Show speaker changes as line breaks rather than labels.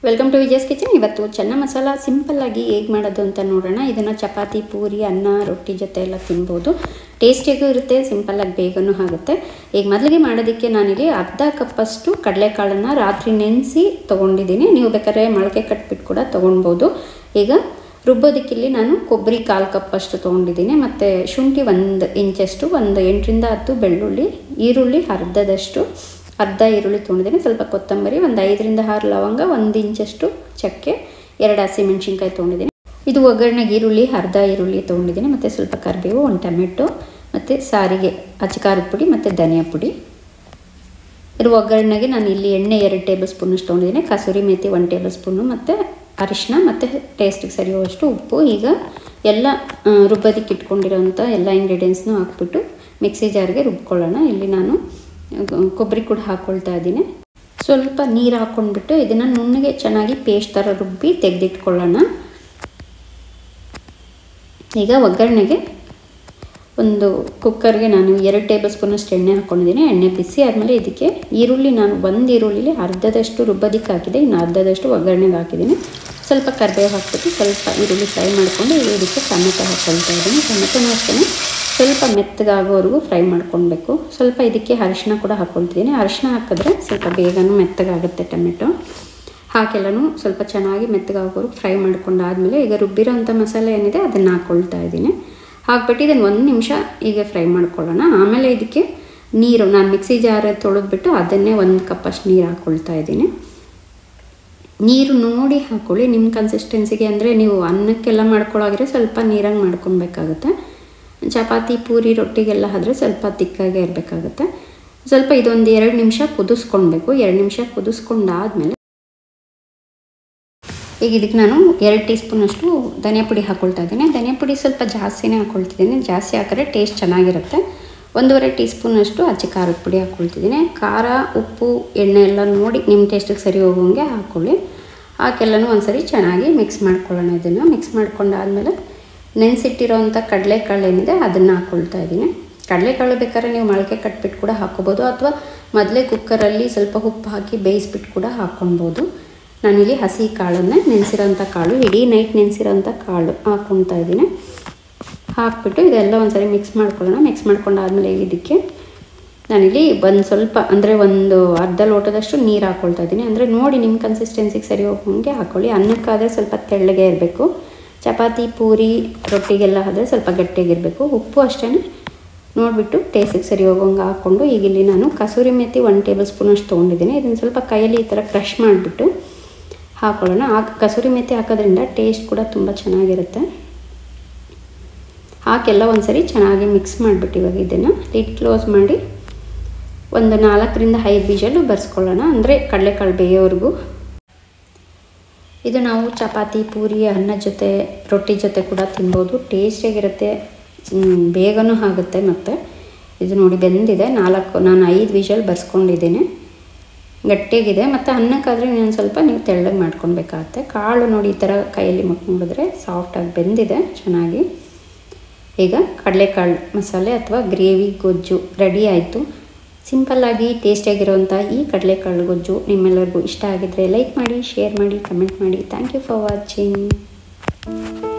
Welcome to Vijaya's kitchen. ಇವತ್ತು ಚೆನ್ನ ಮಸಾಲ ಸಿಂಪಲ್ಲಾಗಿ ಹೇಗೆ ಮಾಡೋದು ಅಂತ ನೋಡೋಣ. ಇದನ್ನು ಚಪಾತಿ, ಪೂರಿ, ಅನ್ನ, ರೊಟ್ಟಿ ಜೊತೆ ಎಲ್ಲ ತಿನ್ಬೋದು. ಟೇಸ್ಟಿಯಾಗೂ ಇರುತ್ತೆ, ಸಿಂಪಲ್ಲಾಗಿ ಬೇಗನೂ ಆಗುತ್ತೆ. ಈಗ ಮೊದಲಿಗೆ ಮಾಡೋದಕ್ಕೆ ನಾನಿಲ್ಲಿ ಅರ್ಧ ಕಪ್ಪಷ್ಟು ಕಡಲೆಕಾಳನ್ನು ರಾತ್ರಿ ನೆನೆಸಿ ತೊಗೊಂಡಿದ್ದೀನಿ. ನೀವು ಬೇಕಾದ್ರೆ ಮೊಳಕೆ ಕಟ್ಬಿಟ್ಟು ಕೂಡ ತೊಗೊಳ್ಬೋದು. ಈಗ ರುಬ್ಬೋದಕ್ಕಿಲ್ಲಿ ನಾನು ಕೊಬ್ಬರಿ 1/4 ಕಪ್ಪಷ್ಟು ತೊಗೊಂಡಿದ್ದೀನಿ. ಮತ್ತು ಶುಂಠಿ 1 ಇಂಚಷ್ಟು, 8 ರಿಂದ 10 ಬೆಳ್ಳುಳ್ಳಿ, ಈರುಳ್ಳಿ ಅರ್ಧ ಈರುಳ್ಳಿ ತೊಗೊಂಡಿದ್ದೀನಿ, ಸ್ವಲ್ಪ ಕೊತ್ತಂಬರಿ, 5 ರಿಂದ 6 ಲವಂಗ, 1 ಇಂಚಷ್ಟು ಚಕ್ಕೆ, 2 ಹಸಿಮೆಣಸಿನ್ಕಾಯಿ ತೊಗೊಂಡಿದ್ದೀನಿ. ಇದು ಒಗ್ಗರಣೆಗೆ ಅರ್ಧ ಈರುಳ್ಳಿ ತೊಗೊಂಡಿದ್ದೀನಿ, ಮತ್ತು ಸ್ವಲ್ಪ ಕರಿಬೇವು, 1 ಟೊಮೆಟೊ, ಮತ್ತು ಸಾರಿಗೆ ಅಚ್ಚಕಾರದ ಪುಡಿ ಮತ್ತು ಧನಿಯಾ ಪುಡಿ. ಇದು ಒಗ್ಗರಣೆಗೆ ನಾನು ಇಲ್ಲಿ ಎಣ್ಣೆ 2 ಟೇಬಲ್ ಸ್ಪೂನಷ್ಟು ತೊಗೊಂಡಿದ್ದೀನಿ, ಕಸೂರಿ ಮೇಥಿ 1 ಟೇಬಲ್ ಸ್ಪೂನು, ಮತ್ತು ಅರಿಶಿನ ಮತ್ತು ಟೇಸ್ಟಿಗೆ ಸರಿಯುವಷ್ಟು ಉಪ್ಪು. ಈಗ ಎಲ್ಲ ರುಬ್ಬೋದಕ್ಕೆ ಇಟ್ಕೊಂಡಿರೋಂಥ ಎಲ್ಲ ಇಂಗ್ರೀಡಿಯೆಂಟ್ಸ್ನೂ ಹಾಕ್ಬಿಟ್ಟು ಮಿಕ್ಸಿ ಜಾರ್ಗೆ ರುಬ್ಕೊಳ್ಳೋಣ. ಇಲ್ಲಿ ನಾನು ಕೊಬ್ಬರಿ ಕೂಡ ಹಾಕ್ಕೊಳ್ತಾ ಇದ್ದೀನಿ. ಸ್ವಲ್ಪ ನೀರು ಹಾಕ್ಕೊಂಡ್ಬಿಟ್ಟು ಇದನ್ನು ನುಣ್ಣಗೆ ಚೆನ್ನಾಗಿ ಪೇಸ್ಟ್ ಥರ ರುಬ್ಬಿ ತೆಗೆದಿಟ್ಕೊಳ್ಳೋಣ. ಈಗ ಒಗ್ಗರಣೆಗೆ ಒಂದು ಕುಕ್ಕರ್ಗೆ ನಾನು 2 ಟೇಬಲ್ ಸ್ಪೂನಷ್ಟು ಎಣ್ಣೆ ಹಾಕ್ಕೊಂಡಿದ್ದೀನಿ. ಎಣ್ಣೆ ಬಿಸಿ ಆದಮೇಲೆ ಇದಕ್ಕೆ ಈರುಳ್ಳಿ, ನಾನು 1 ಈರುಳ್ಳಿಲಿ ಅರ್ಧದಷ್ಟು ರುಬ್ಬೋದಕ್ಕೆ ಹಾಕಿದೆ, ಇನ್ನು ಅರ್ಧದಷ್ಟು ಒಗ್ಗರಣೆಗೆ ಹಾಕಿದ್ದೀನಿ. ಸ್ವಲ್ಪ ಕರಿಬೇವು ಹಾಕ್ಬಿಟ್ಟು ಸ್ವಲ್ಪ ಈರುಳ್ಳಿ ಫ್ರೈ ಮಾಡಿಕೊಂಡು ಇದಕ್ಕೆ ಟೊಮೆಟೊ ಹಾಕ್ಕೊಳ್ತಾ ಇದ್ದೀನಿ. ಟೊಮೆಟೊನೂ ಅಷ್ಟೇ ಸ್ವಲ್ಪ ಮೆತ್ತಗಾಗೋವರೆಗೂ ಫ್ರೈ ಮಾಡ್ಕೊಳ್ಬೇಕು. ಸ್ವಲ್ಪ ಇದಕ್ಕೆ ಅರಿಶಿನ ಕೂಡ ಹಾಕ್ಕೊಳ್ತಿದ್ದೀನಿ. ಅರಿಶಿನ ಹಾಕಿದ್ರೆ ಸ್ವಲ್ಪ ಬೇಗನೂ ಮೆತ್ತಗಾಗುತ್ತೆ ಟೊಮೆಟೊ. ಹಾಕೆಲ್ಲನೂ ಸ್ವಲ್ಪ ಚೆನ್ನಾಗಿ ಮೆತ್ತಗಾಗೋವರೆಗೂ ಫ್ರೈ ಮಾಡ್ಕೊಂಡಾದಮೇಲೆ ಈಗ ರುಬ್ಬಿರೋಂಥ ಮಸಾಲೆ ಏನಿದೆ ಅದನ್ನು ಹಾಕ್ಕೊಳ್ತಾ ಇದ್ದೀನಿ. ಹಾಕ್ಬಿಟ್ಟು ಇದನ್ನು 1 ನಿಮಿಷ ಈಗ ಫ್ರೈ ಮಾಡ್ಕೊಳ್ಳೋಣ. ಆಮೇಲೆ ಇದಕ್ಕೆ ನೀರು, ನಾನು ಮಿಕ್ಸಿ ಜಾರ್ ತೊಳೆದ್ಬಿಟ್ಟು ಅದನ್ನೇ 1 ಕಪ್ಪಷ್ಟು ನೀರು ಹಾಕ್ಕೊಳ್ತಾ ಇದ್ದೀನಿ. ನೀರು ನೋಡಿ ಹಾಕ್ಕೊಳ್ಳಿ ನಿಮ್ಮ ಕನ್ಸಿಸ್ಟೆನ್ಸಿಗೆ. ಅಂದರೆ ನೀವು ಅನ್ನಕ್ಕೆಲ್ಲ ಮಾಡ್ಕೊಳ್ಳೋಗಿದ್ರೆ ಸ್ವಲ್ಪ ನೀರಾಗಿ ಮಾಡ್ಕೊಬೇಕಾಗುತ್ತೆ. ಚಪಾತಿ, ಪೂರಿ, ರೊಟ್ಟಿಗೆಲ್ಲ ಆದ್ರೆ ಸ್ವಲ್ಪ ತಿಕ್ಕಾಗೆ ಇರಬೇಕಾಗುತ್ತೆ. ಸ್ವಲ್ಪ ಇದೊಂದು 2 ನಿಮಿಷ ಕುದಿಸ್ಕೊಳ್ಬೇಕು. 2 ನಿಮಿಷ ಕುದಿಸ್ಕೊಂಡಾದ್ಮೇಲೆ ಈಗ ಇದಕ್ಕೆ ನಾನು 2 ಟೀ ಸ್ಪೂನಷ್ಟು ಧನಿಯಾ ಪುಡಿ ಹಾಕ್ಕೊಳ್ತಾ ಇದ್ದೀನಿ. ಧನಿಯಾ ಪುಡಿ ಸ್ವಲ್ಪ ಜಾಸ್ತಿನೇ ಹಾಕ್ಕೊಳ್ತಿದ್ದೀನಿ, ಜಾಸ್ತಿ ಹಾಕಿದ್ರೆ ಟೇಸ್ಟ್ ಚೆನ್ನಾಗಿರುತ್ತೆ. 1.5 ಟೀ ಸ್ಪೂನಷ್ಟು ಅಚ್ಚ ಖಾರದ ಪುಡಿ ಹಾಕ್ಕೊಳ್ತಿದ್ದೀನಿ. ಖಾರ, ಉಪ್ಪು, ಎಣ್ಣೆ ಎಲ್ಲ ನೋಡಿ ನಿಮ್ಮ ಟೇಸ್ಟಿಗೆ ಸರಿ ಹೋಗೋಂಗೆ ಹಾಕ್ಕೊಳ್ಳಿ. ಹಾಕೆಲ್ಲನೂ ಒಂದ್ಸರಿ ಚೆನ್ನಾಗಿ ಮಿಕ್ಸ್ ಮಾಡ್ಕೊಳ್ಳೋಣ. ಇದನ್ನು ಮಿಕ್ಸ್ ಮಾಡ್ಕೊಂಡಾದ್ಮೇಲೆ ನೆನೆಸಿಟ್ಟಿರೋವಂಥ ಕಡಲೆಕಾಳು ಏನಿದೆ ಅದನ್ನು ಹಾಕ್ಕೊಳ್ತಾ ಇದ್ದೀನಿ. ಕಡಲೆಕಾಳು ಬೇಕಾದ್ರೆ ನೀವು ಮೊಳಕೆ ಕಟ್ಬಿಟ್ಟು ಕೂಡ ಹಾಕ್ಕೋಬೋದು, ಅಥವಾ ಮೊದಲೇ ಕುಕ್ಕರಲ್ಲಿ ಸ್ವಲ್ಪ ಉಪ್ಪು ಹಾಕಿ ಬೇಯಿಸ್ಬಿಟ್ಟು ಕೂಡ ಹಾಕ್ಕೊಳ್ಬೋದು. ನಾನಿಲ್ಲಿ ಹಸಿ ಕಾಳನ್ನು, ನೆನೆಸಿರೋಂಥ ಕಾಳು, ಇಡೀ ನೈಟ್ ನೆನೆಸಿರೋಂಥ ಕಾಳು ಹಾಕ್ಕೊಳ್ತಾ ಇದ್ದೀನಿ. ಹಾಕ್ಬಿಟ್ಟು ಇದೆಲ್ಲ ಒಂದ್ಸರಿ ಮಿಕ್ಸ್ ಮಾಡ್ಕೊಳ್ಳೋಣ. ಮಿಕ್ಸ್ ಮಾಡ್ಕೊಂಡಾದ್ಮೇಲೆ ಇದಕ್ಕೆ ನಾನಿಲ್ಲಿ ಸ್ವಲ್ಪ ಅಂದರೆ ಒಂದು ಅರ್ಧ ಲೋಟದಷ್ಟು ನೀರು ಹಾಕ್ಕೊಳ್ತಾ ಇದ್ದೀನಿ. ಅಂದರೆ ನೋಡಿ ನಿಮ್ಮ ಕನ್ಸಿಸ್ಟೆನ್ಸಿಗೆ ಸರಿ ಹೋಗೋಂಗೆ ಹಾಕ್ಕೊಳ್ಳಿ. ಅನ್ನಕ್ಕಾದರೆ ಸ್ವಲ್ಪ ತೆಳ್ಳಗೆ ಇರಬೇಕು, ಚಪಾತಿ, ಪೂರಿ, ರೊಟ್ಟಿಗೆಲ್ಲ ಆದರೆ ಸ್ವಲ್ಪ ಗಟ್ಟಿಯಾಗಿರಬೇಕು. ಉಪ್ಪು ಅಷ್ಟೇ ನೋಡಿಬಿಟ್ಟು ಟೇಸ್ಟಿಗೆ ಸರಿ ಹೋಗೋಂಗೆ ಹಾಕ್ಕೊಂಡು ಈಗ ಇಲ್ಲಿ ನಾನು ಕಸೂರಿ ಮೇಥಿ 1 ಟೇಬಲ್ ಸ್ಪೂನಷ್ಟು ತೊಗೊಂಡಿದ್ದೀನಿ. ಇದನ್ನು ಸ್ವಲ್ಪ ಕೈಯಲ್ಲಿ ಈ ಥರ ಕ್ರಷ್ ಮಾಡಿಬಿಟ್ಟು ಹಾಕ್ಕೊಳ್ಳೋಣ. ಕಸೂರಿ ಮೇಥಿ ಹಾಕೋದ್ರಿಂದ ಟೇಸ್ಟ್ ಕೂಡ ತುಂಬ ಚೆನ್ನಾಗಿರುತ್ತೆ. ಹಾಕೆಲ್ಲ ಒಂದ್ಸರಿ ಚೆನ್ನಾಗಿ ಮಿಕ್ಸ್ ಮಾಡಿಬಿಟ್ಟು ಇವಾಗ ಇದನ್ನು ಲಿಡ್ ಕ್ಲೋಸ್ ಮಾಡಿ ಒಂದು 4 ರಿಂದ 5 ವಿಷಲ್ ಬರ್ಸ್ಕೊಳ್ಳೋಣ. ಅಂದರೆ ಕಡಲೆಕಾಳು ಬೇಯೋವರೆಗೂ. ಇದು ನಾವು ಚಪಾತಿ, ಪೂರಿ, ಅನ್ನ ಜೊತೆ, ರೊಟ್ಟಿ ಜೊತೆ ಕೂಡ ತಿನ್ಬೋದು. ಟೇಸ್ಟಿಯಾಗಿರುತ್ತೆ, ಬೇಗನೂ ಆಗುತ್ತೆ. ಮತ್ತು ಇದು ನೋಡಿ ಬೆಂದಿದೆ. ನಾನು 5 ವಿಷಲ್ ಬರ್ಸ್ಕೊಂಡಿದ್ದೀನಿ, ಗಟ್ಟಿಯಾಗಿದೆ. ಮತ್ತು ಅನ್ನಕ್ಕಾದರೆ ಇನ್ನೊಂದು ಸ್ವಲ್ಪ ನೀವು ತೆಳ್ಳಗೆ ಮಾಡ್ಕೊಳ್ಬೇಕಾಗತ್ತೆ. ಕಾಳು ನೋಡಿ ಈ ಥರ ಕೈಯಲ್ಲಿ ಮುಟ್ಕೊಂಡಿದ್ರೆ ಸಾಫ್ಟಾಗಿ ಬೆಂದಿದೆ ಚೆನ್ನಾಗಿ. ಈಗ ಕಡಲೆಕಾಳು ಮಸಾಲೆ ಅಥವಾ ಗ್ರೇವಿ ಗೊಜ್ಜು ರೆಡಿ ಆಯಿತು. ಸಿಂಪಲ್ಲಾಗಿ ಟೇಸ್ಟಿಯಾಗಿರೋವಂಥ ಈ ಕಡಲೆಕಾಳು ಗೊಜ್ಜು ನಿಮ್ಮೆಲ್ಲರಿಗೂ ಇಷ್ಟ ಆಗಿದ್ದರೆ ಲೈಕ್ ಮಾಡಿ, ಶೇರ್ ಮಾಡಿ, ಕಮೆಂಟ್ ಮಾಡಿ. Thank you for watching.